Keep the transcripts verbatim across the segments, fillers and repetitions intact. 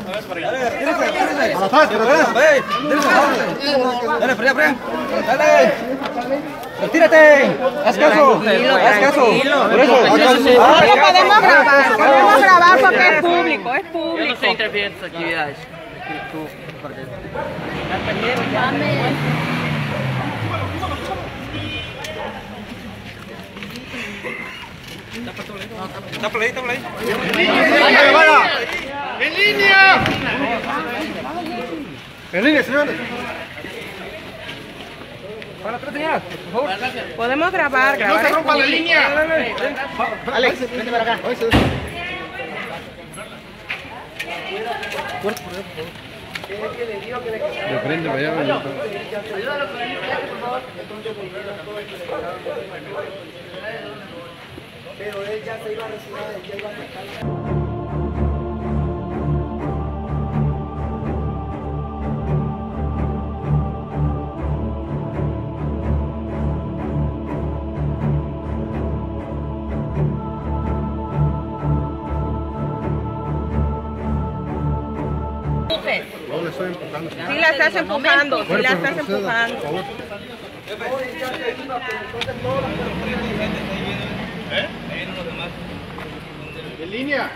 Dale, fría, fría. Dale. Retírate. Haz caso. Haz caso. Por eso. No podemos grabar. Podemos grabar porque es público. Es público. Yo no estoy interfiriendo en tus actividades. Tápale ahí, tápale ahí. ¡En línea! ¡En línea, señores! Para atrás, señora, por favor. Podemos grabar, ¡No grabar. se rompa la línea! Alex, vente para acá. Le prende, vaya, vaya. Pero él ya se iba a retirar, ya iba a sacar. No le estoy empujando. Sí la estás empujando, sí la estás empujando. ¿Eh? En línea.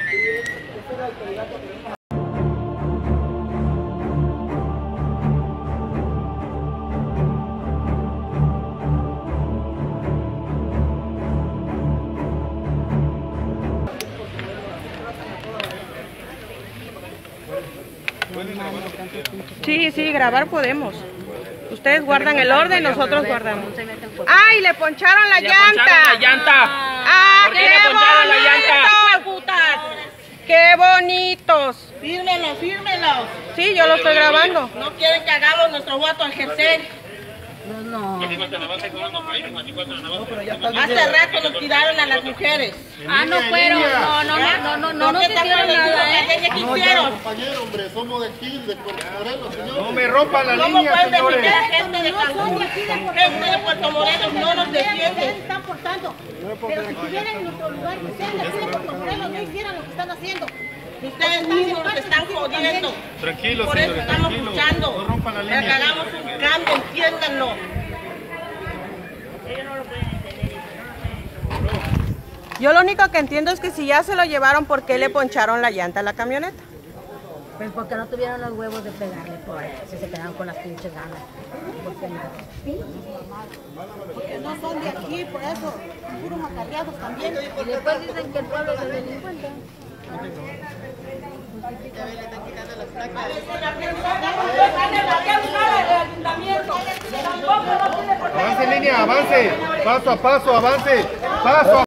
Sí, sí, grabar podemos. Ustedes guardan el orden, nosotros guardamos. ¡Ay, le poncharon la Le llanta! poncharon la llanta. ¡Ah, ¿Por qué qué le poncharon la llanta? bonitos! ¡Qué bonitos! Fírmenlos, fírmenlos. Sí, yo lo estoy grabando. No quieren que hagamos nuestro voto al ejercer. Hace rato nos tiraron a las mujeres. Ah, no fueron, no, no, no, no, no, no nos hicieron nada, ¿eh? ¿Qué hicieron? Compañero, hombre, somos de Gil, de Puerto Morelos, señor. No me rompa la ¿Cómo línea, pueden señores. defender a gente de Cancún? Gente de Puerto Morelos no nos defiende. Están portando, pero si estuvieran en nuestro lugar, que sean de aquí de Puerto Morelos, no hicieran lo que están haciendo. Ustedes mismos nos están jodiendo. Tranquilo, Por eso señores, estamos tranquilo. luchando. No rompan la Para que línea. hagamos un cambio, entiéndanlo. Yo lo único que entiendo es que si ya se lo llevaron, ¿por qué le poncharon la llanta a la camioneta? Pues porque no tuvieron los huevos de pegarle por ahí, si se quedaron con las pinches ganas. Porque no. Porque no son de aquí, por eso. Puros macarreados también. Y después dicen que el pueblo es el delincuente. Avance en línea, avance. Paso a paso, avance. Paso a